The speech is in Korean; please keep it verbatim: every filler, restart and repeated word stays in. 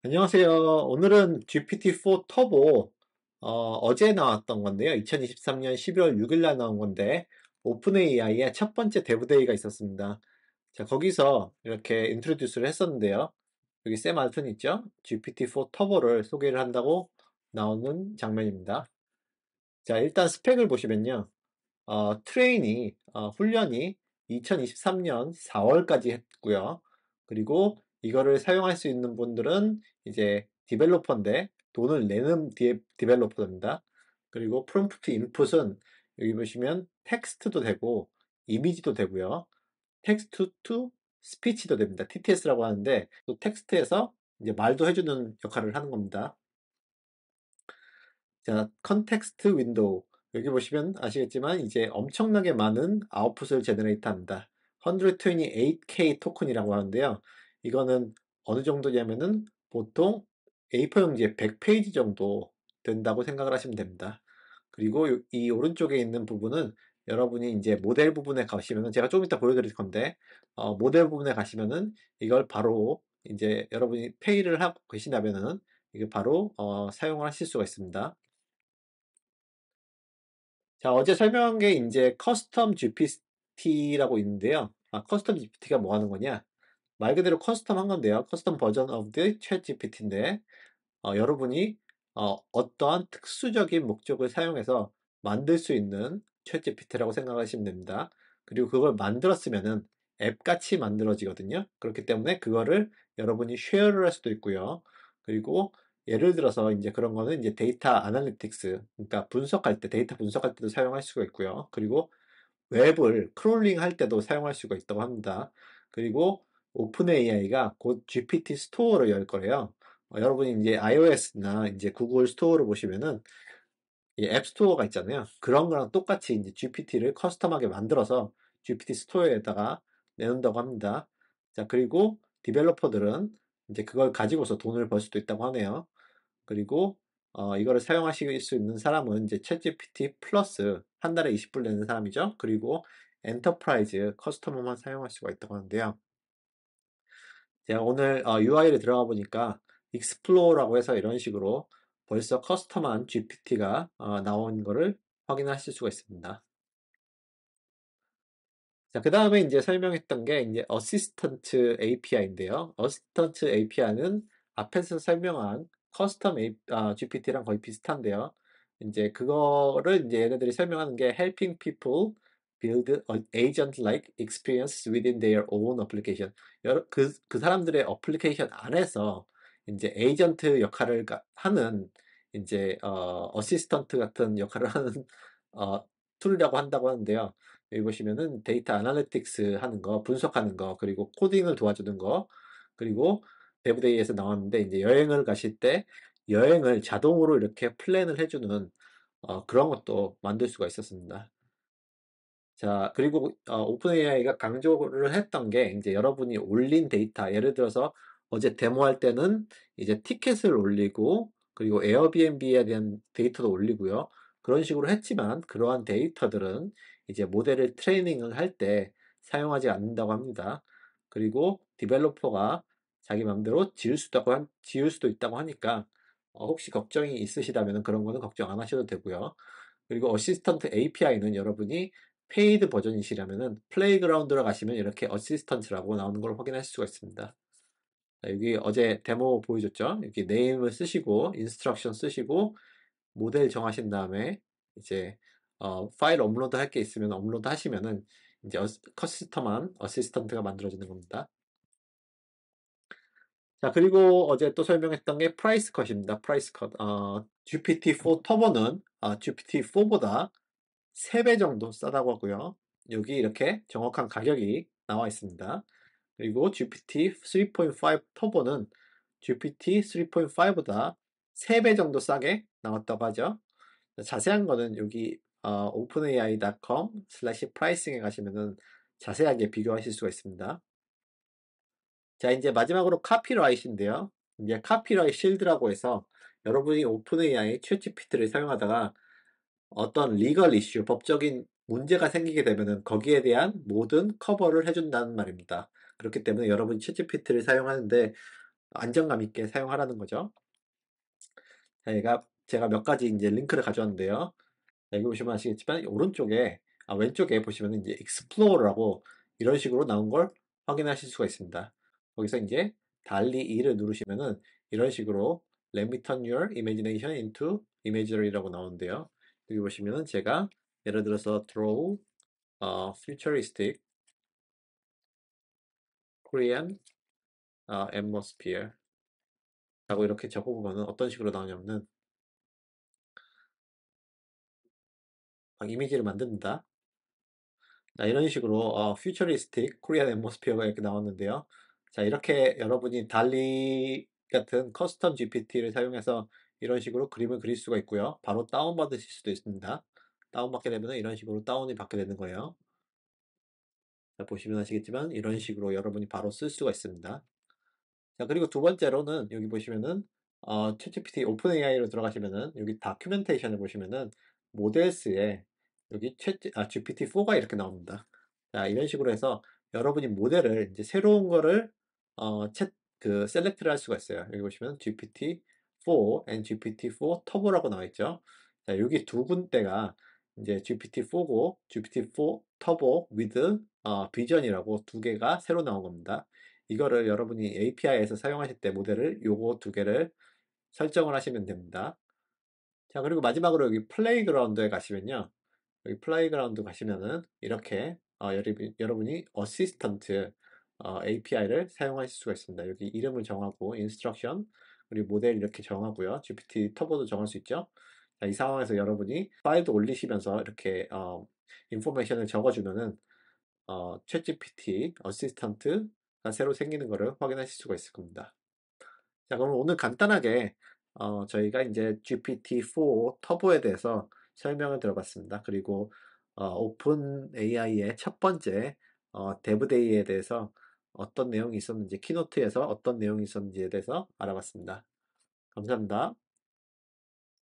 안녕하세요. 오늘은 지피티 사 터보 어, 제 나왔던 건데요. 이천이십삼 년 십일월 육 일 날 나온 건데 오픈 에이아이의 첫 번째 데브데이가 있었습니다. 자, 거기서 이렇게 인트로듀스를 했었는데요. 여기 샘 알튼 있죠? 지피티 사 터보를 소개를 한다고 나오는 장면입니다. 자, 일단 스펙을 보시면요. 어, 트레인이 어, 훈련이 이천이십삼 년 사월까지 했고요. 그리고 이거를 사용할 수 있는 분들은 이제 디벨로퍼인데 돈을 내는 디, 디벨로퍼입니다. 그리고 프롬프트 인풋은 여기 보시면 텍스트도 되고 이미지도 되고요. 텍스트 투 스피치도 됩니다. 티티에스라고 하는데 또 텍스트에서 이제 말도 해주는 역할을 하는 겁니다. 자, 컨텍스트 윈도우. 여기 보시면 아시겠지만 이제 엄청나게 많은 아웃풋을 제너레이트 합니다. 백이십팔 케이 토큰이라고 하는데요. 이거는 어느 정도냐면은 보통 에이 사 용지에 백 페이지 정도 된다고 생각을 하시면 됩니다. 그리고 이 오른쪽에 있는 부분은 여러분이 이제 모델 부분에 가시면은 제가 조금 이따 보여드릴 건데 어, 모델 부분에 가시면은 이걸 바로 이제 여러분이 페이를 하고 계시다면은 이게 바로 어, 사용을 하실 수가 있습니다. 자, 어제 설명한 게 이제 커스텀 지피티라고 있는데요. 아, 커스텀 지피티가 뭐 하는 거냐? 말 그대로 커스텀 한 건데요. 커스텀 버전 오브 the chat 지피티인데, 어, 여러분이 어, 어떠한 특수적인 목적을 사용해서 만들 수 있는 챗 지피티라고 생각하시면 됩니다. 그리고 그걸 만들었으면은 앱같이 만들어지거든요. 그렇기 때문에 그거를 여러분이 쉐어를 할 수도 있고요. 그리고 예를 들어서 이제 그런 거는 이제 데이터 아날리틱스, 그러니까 분석할 때, 데이터 분석할 때도 사용할 수가 있고요. 그리고 웹을 크롤링 할 때도 사용할 수가 있다고 합니다. 그리고 오픈 에이아이가 곧 지피티 스토어를 열 거래요. 어, 여러분이 이제 iOS나 이제 구글 스토어를 보시면은 이 앱 스토어가 있잖아요. 그런 거랑 똑같이 이제 지피티를 커스텀하게 만들어서 지피티 스토어에다가 내놓는다고 합니다. 자, 그리고 디벨로퍼들은 이제 그걸 가지고서 돈을 벌 수도 있다고 하네요. 그리고 어, 이거를 사용하실 수 있는 사람은 이제 챗지피티 플러스 한 달에 이십 불 내는 사람이죠. 그리고 엔터프라이즈 커스터머만 사용할 수가 있다고 하는데요. 제가 오늘 어, 유아이를 들어가 보니까 익스플로어라고 해서 이런 식으로 벌써 커스텀한 지피티가 어, 나온 거를 확인하실 수가 있습니다. 자, 그 다음에 이제 설명했던 게 이제 어시스턴트 에이피아이인데요. 어시스턴트 에이피아이는 앞에서 설명한 커스텀 A, 아, 지피티랑 거의 비슷한데요. 이제 그거를 이제 얘네들이 설명하는 게 helping people build an agent-like experience within their own application. 여러, 그, 그 사람들의 어플리케이션 안에서 이제 에이전트 역할을 가- 하는 이제 어, 어시스턴트 같은 역할을 하는 어, 툴이라고 한다고 하는데요. 여기 보시면은 데이터 아날리틱스 하는 거, 분석하는 거, 그리고 코딩을 도와주는 거, 그리고 데브데이에서 나왔는데 이제 여행을 가실 때 여행을 자동으로 이렇게 플랜을 해주는 어, 그런 것도 만들 수가 있었습니다. 자, 그리고 어, 오픈 에이아이가 강조를 했던 게 이제 여러분이 올린 데이터, 예를 들어서 어제 데모할 때는 이제 티켓을 올리고 그리고 에어비앤비에 대한 데이터도 올리고요. 그런 식으로 했지만 그러한 데이터들은 이제 모델을 트레이닝을 할 때 사용하지 않는다고 합니다. 그리고 디벨로퍼가 자기 마음대로 지울 수도 있다고, 한- 지울 수도 있다고 하니까 어, 혹시 걱정이 있으시다면 그런 거는 걱정 안 하셔도 되고요. 그리고 어시스턴트 에이피아이는 여러분이 페이드 버전이시라면은 플레이그라운드로 가시면 이렇게 어시스턴트라고 나오는 걸 확인할 수가 있습니다. 자, 여기 어제 데모 보여줬죠? 여기 네임을 쓰시고 인스트럭션 쓰시고 모델 정하신 다음에 이제 어, 파일 업로드 할 게 있으면 업로드 하시면은 이제 어, 커스텀한 어시스턴트가 만들어지는 겁니다. 자, 그리고 어제 또 설명했던 게 프라이스 컷입니다. 프라이스 컷. 어, 지피티 사 터보는 어, 지피티 사보다 세 배 정도 싸다고 하고요. 여기 이렇게 정확한 가격이 나와 있습니다. 그리고 지피티 삼.오 터보는 지피티 삼.오보다 세 배 정도 싸게 나왔다고 하죠. 자세한 거는 여기 어, 오픈에이아이 닷컴 슬래시 프라이싱에 가시면은 자세하게 비교하실 수가 있습니다. 자, 이제 마지막으로 카피라이트인데요. 이제 카피라이트 실드라고 해서 여러분이 오픈에이아이 챗지피티를 사용하다가 어떤 리걸 이슈, 법적인 문제가 생기게 되면은 거기에 대한 모든 커버를 해준다는 말입니다. 그렇기 때문에 여러분이 챗지피티를 사용하는데 안정감 있게 사용하라는 거죠. 제가 제가 몇 가지 이제 링크를 가져왔는데요. 여기 보시면 아시겠지만 오른쪽에 아, 왼쪽에 보시면 이제 Explorer라고 이런 식으로 나온 걸 확인하실 수가 있습니다. 거기서 이제 달리 이를 누르시면은 이런 식으로 Let me turn your imagination into imagery라고 나오는데요. 여기 보시면은 제가 예를 들어서 draw a futuristic Korean 어, atmosphere 라고 이렇게 적어보면은 어떤 식으로 나오냐면은 막 이미지를 만듭니다. 자, 이런 식으로 어, 퓨처리스틱 코리안 앰모스피어가 이렇게 나왔는데요. 자, 이렇게 여러분이 달리 같은 커스텀 지피티를 사용해서 이런 식으로 그림을 그릴 수가 있고요. 바로 다운받으실 수도 있습니다. 다운받게 되면 이런 식으로 다운이 받게 되는 거예요. 자, 보시면 아시겠지만 이런 식으로 여러분이 바로 쓸 수가 있습니다. 자, 그리고 두 번째로는 여기 보시면은 어, 챗지피티 오픈 에이아이로 들어가시면은 여기 다큐멘테이션을 보시면은 모델스에 여기 챗 아, 지피티포가 이렇게 나옵니다. 자, 이런 식으로 해서 여러분이 모델을 이제 새로운 거를 어, 챗 그 셀렉트를 할 수가 있어요. 여기 보시면 지피티포 and 지피티포 터보라고 나와 있죠. 자, 여기 두 군데가 이제 지피티포고 지피티포 터보 with 어, 비전이라고 두 개가 새로 나온 겁니다. 이거를 여러분이 에이피아이에서 사용하실 때 모델을 요거 두 개를 설정을 하시면 됩니다. 자, 그리고 마지막으로 여기 플레이그라운드에 가시면요. 여기 플레이그라운드 가시면은 이렇게 어, 여러분, 여러분이 어시스턴트 어, 에이피아이를 사용하실 수가 있습니다. 여기 이름을 정하고 인스트럭션 그리고 모델 이렇게 정하고요. 지피티 터보도 정할 수 있죠. 자, 이 상황에서 여러분이 파일도 올리시면서 이렇게 어, 인포메이션을 적어주면은 어, 챗지피티 어시스턴트가 새로 생기는 것을 확인하실 수가 있을 겁니다. 자, 그럼 오늘 간단하게 어, 저희가 이제 지피티포 터보에 대해서 설명을 들어봤습니다. 그리고 어, 오픈 에이아이의 첫 번째 어, 데브데이에 대해서 어떤 내용이 있었는지, 키노트에서 어떤 내용이 있었는지에 대해서 알아봤습니다. 감사합니다.